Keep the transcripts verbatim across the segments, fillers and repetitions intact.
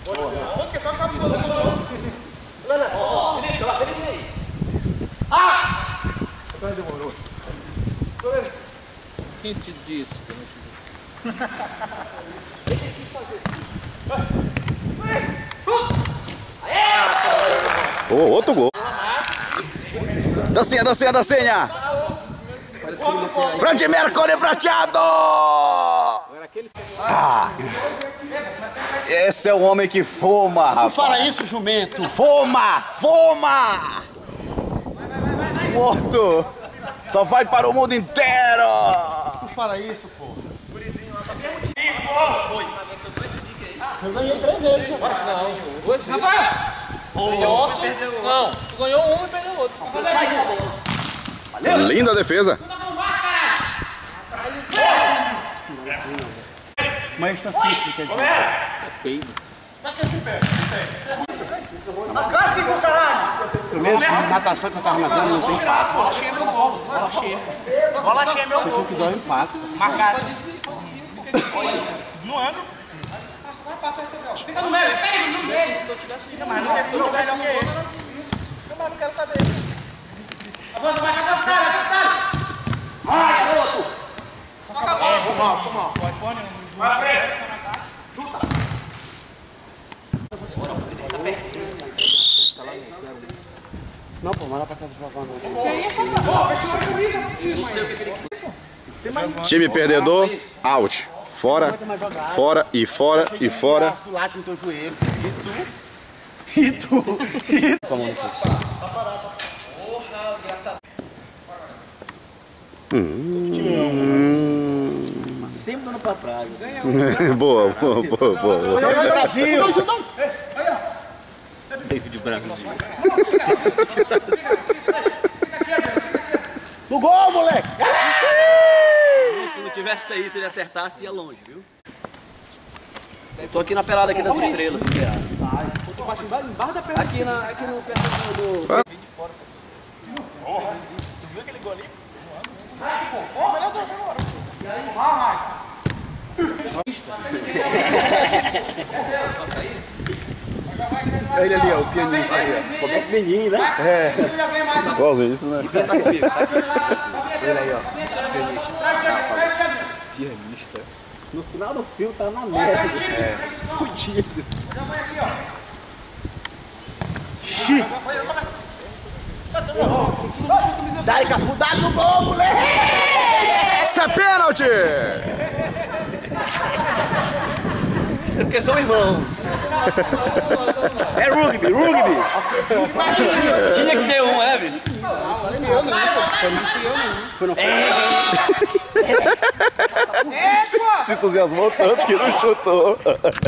Ah! Demorou. Quem te disse? Oh, outro gol. Dancinha, dancinha, dancinha. Fred Mercury prateado. Ah, esse é o homem que fuma, rapaz. Não fala isso, jumento. Fuma, fuma. Morto. Só vai para o mundo inteiro. Não fala isso, pô. Eu ganhei três vezes. Não, Rafael! Nossa! Não, tu ganhou um e perdeu outro. Linda defesa. Mas está cisco, quer dizer. É peido. Pelo menos na natação que eu tava nadando não tem pato. Bola cheia meu gol. Bola cheia. Bola cheia meu Se gol. eu quiser um pato. Marcado. No ângulo. Fica no meio, fica aí, no meio. Fica mais, não quero jogar melhor que esse. Não, mas não quero saber. Avança, vai, vai, vai, vai. Vai, garoto. Toca a bola. Foi mal, foi mal. Pode pôr, né? Vai na frente. Chuta. Não, pô, mas lá pra casa de vovó não. Time perdedor, out. Fora, fora e fora e fora. Do lado no teu joelho. E tu? E tu? Como Hum. sempre dando pra trás. Boa, boa, boa, boa. Brasil! David Brasil. Do gol, moleque! Se não tivesse aí, se ele acertasse, ia longe, viu? Tô aqui na pelada aqui das estrelas. Aqui na, aqui no perto do... Ah. Tu viu aquele gol ali? Ó, melhor gol agora. Vai, vai. Ele ali, ó, o pianista ali, ó. Como é que menino, né? É, igualzinho isso, né? Tá comigo, tá aqui. Ele aí, ó. Pianista. No final do filme tá na merda. É. Fudido. Xi! Dá-lhe cafundado no gol, moleque! Isso é pênalti! Isso é porque são irmãos. É rugby, rugby. Tinha que ter um, é, velho? Foi no Se, se entusiasmou tanto que não chutou.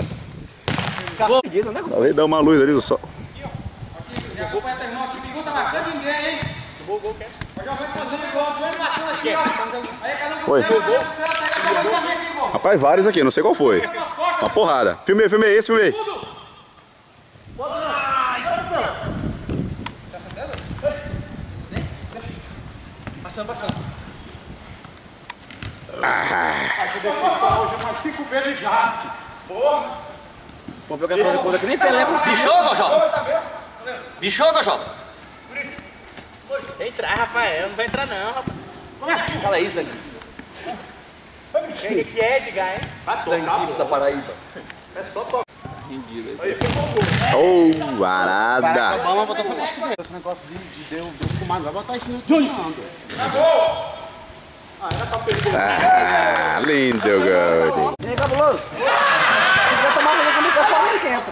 Talvez dá uma luz ali do sol. O gol vai até irmão aqui. Ninguém tá marcando ninguém, hein? O gol quer. Vai jogando fazendo gol. Tu ele passando aqui, ó. Aí cada um Oi. pega aqui, gol. Rapaz, vários aqui, não sei qual foi. Uma porrada. Filmei, filmei, esse filmei. Passando, passando. Ah. cinco vezes já. Porra! Vamos pegar toda coisa que nem Pelé. Bichou, Gojó? Bichou, Gojó? Vem entrar, Rafael. Não vai entrar, não, rapaz. Fala isso, Zangue. Ele que é, diga, hein? Zangue da Paraíba. Oh, arada. Vamos botar pra fora. Esse negócio de, de Deus, Deus fumado, vai botar isso no YouTube. Ah, lindo, Gordy. E aí, cabuloso? Se quiser tomar uma comigo, eu só não esquenta.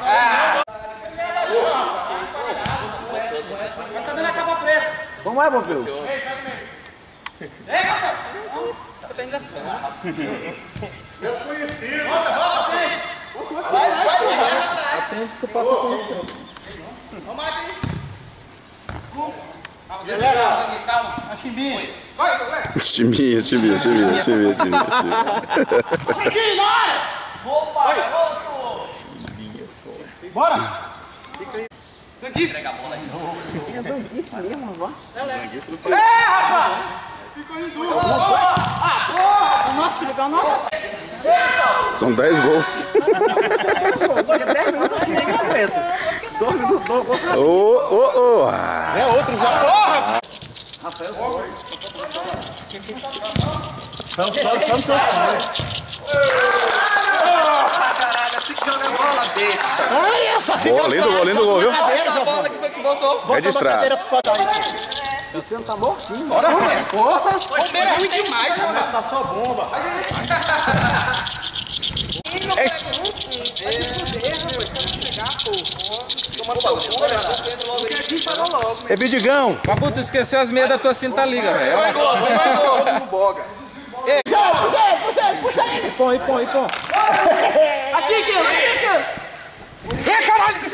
Vai fazer na capa preta. Vamos lá, Pompeu. Ei, Rafael. Tá engraçado. Eu conheci. Volta, volta, frente. Vai, vai, vai. Atende que tu passa com isso. Vamos aqui. Galera, Calma. A chimbinha. Vai, galera. Chiminha, chiminha, chiminha, chiminha, chiminha. Opa, garoto. bora! Entrega a bola aí. É zanguice mesmo, vó? É, rapaz. Ficou em dúvida. O nosso, Felipe, é o nosso. São dez gols. dez minutos aqui. Ô, ô, ô. É outro já. Porra! Rafael, Só, só, só, só. Caralho, assim que joga bola dele. Ai, essa fica. Gol, lindo gol, lindo gol, viu? Essa bola que foi que botou. Registrado. Você não tá mortinho. Bora, Romero. Porra. Romero é ruim demais, mano. Tá só bomba. É Vidigão. Babu, tu esqueceu as meias da tua cinta liga, velho. Vai gol, vai gol. No boga. Puxa ele, puxa ele. Põe, põe, põe. Aqui, aqui, aqui, aqui. É, caralho.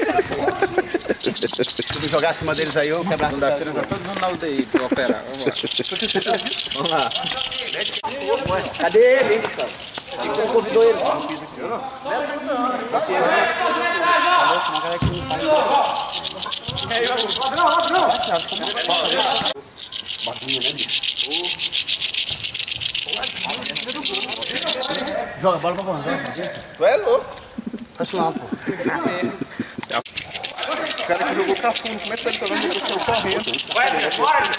se eu jogar acima deles aí, eu quebrar. Não dá tempo, tá todo mundo na U T I pra operar. Vamos lá. Vamos lá. Cadê ele, hein, Gustavo? Você convidou ele? Joga a bola pra fora. Tu é louco. Passa lá, pô. O cara que jogou pra fundo, como é que tá ele jogando no seu correndo? Vai, vai!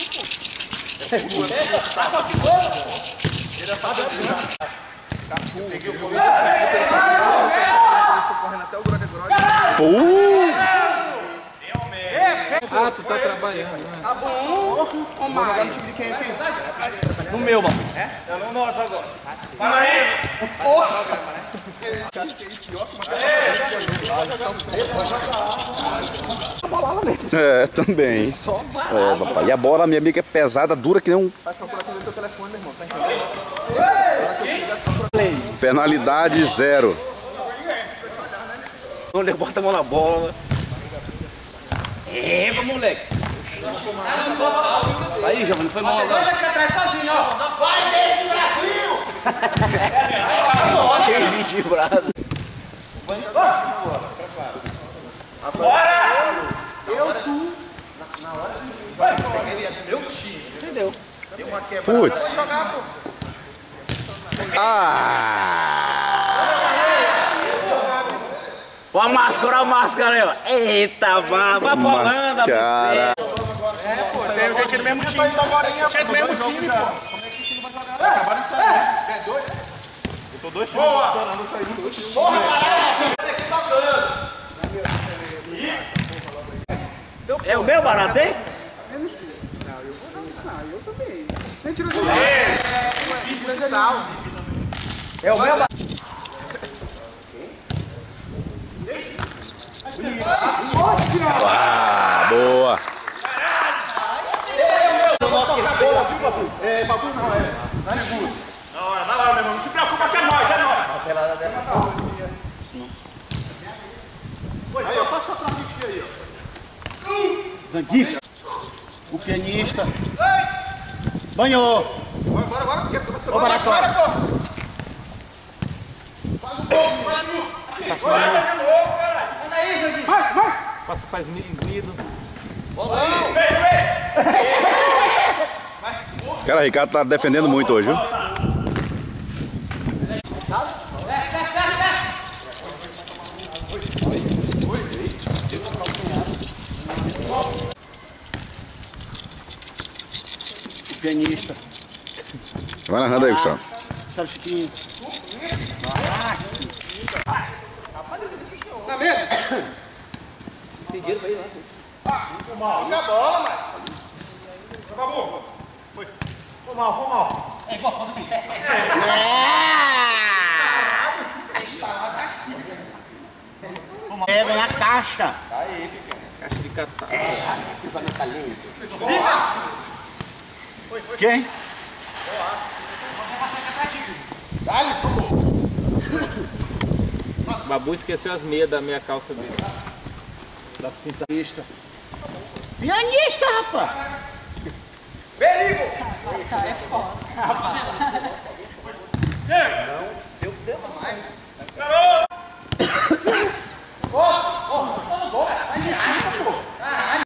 Putz. Ah, tu tá trabalhando, né? Tá bom. Vamos jogar no time de quem aqui? No meu, mano. É no nosso agora. Para aí! Porra! Acho que ele pior que uma É, também. É, papai. E a bola, minha amiga, é pesada, dura que nem um. Penalidade zero. Onde ele bota a mão na bola. Epa, moleque. Aí, Giovanni, foi mal agora. Dois aqui atrás sozinho, ó. Vai desse Brasil! Que vídeo de braço. Bora! Putz. Ah! Ó a máscara, ó a máscara aí, ó. Eita, vá, vai falando. Mascara. É, pô, tem aquele mesmo time. É do mesmo time, pô. Acabaram de sair. É dois? Eu tô dois times estourando, saindo. Porra, caralho! É o meu barato, hein? É o meu barato. Ah, boa. É, Babu não, é. Não é negócio. Não, vai lá, meu irmão. Não se preocupa que é nós, é nós. Aí, ó, passa pra mim aí, ó. Zangief. O pianista. Banhou. Bora, bora, bora. Porque você Ô, Barato. Bora, pô. Faz um gol, Barato. Vai, essa é louco, caralho. Anda aí, Zangief. Vai, vai. Passa, faz milinguido. Cara, o Ricardo tá defendendo muito hoje, viu? O pianista. Vai narrando aí, Gustavo. Sabe, Chiquinho? Na mesa. Pediram pra ir lá. Fica a bola, mano. Babu. Foi. Foi mal, foi mal. É igual a foto aqui. Pega na caixa. Caixa de catar. Quem? Dale, Babu esqueceu as meias da minha calça dele. Da cinta. Pianista, rapaz.